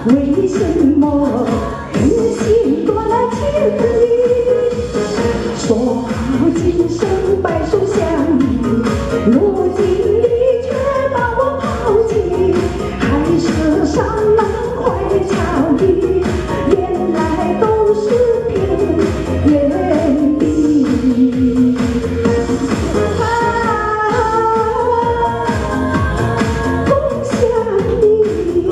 为什么狠心夺了情侣？说好今生白首相依，如今你却把我抛弃，海市觞满快巧遇，原来都是片原地。共享你，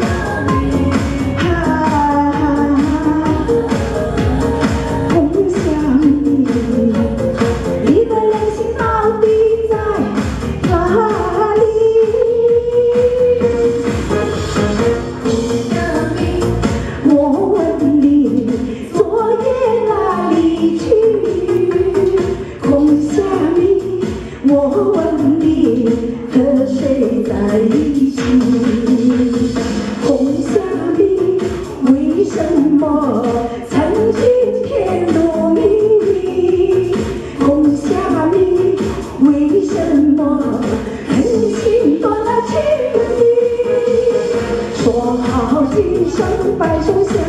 共享你，你的良心到底在哪里？我问你，昨夜哪里去？空想你，我问你，和谁在一起？空想你，为什么曾经甜如蜜？空想你，为什么狠心夺了情侣？说好今生白首相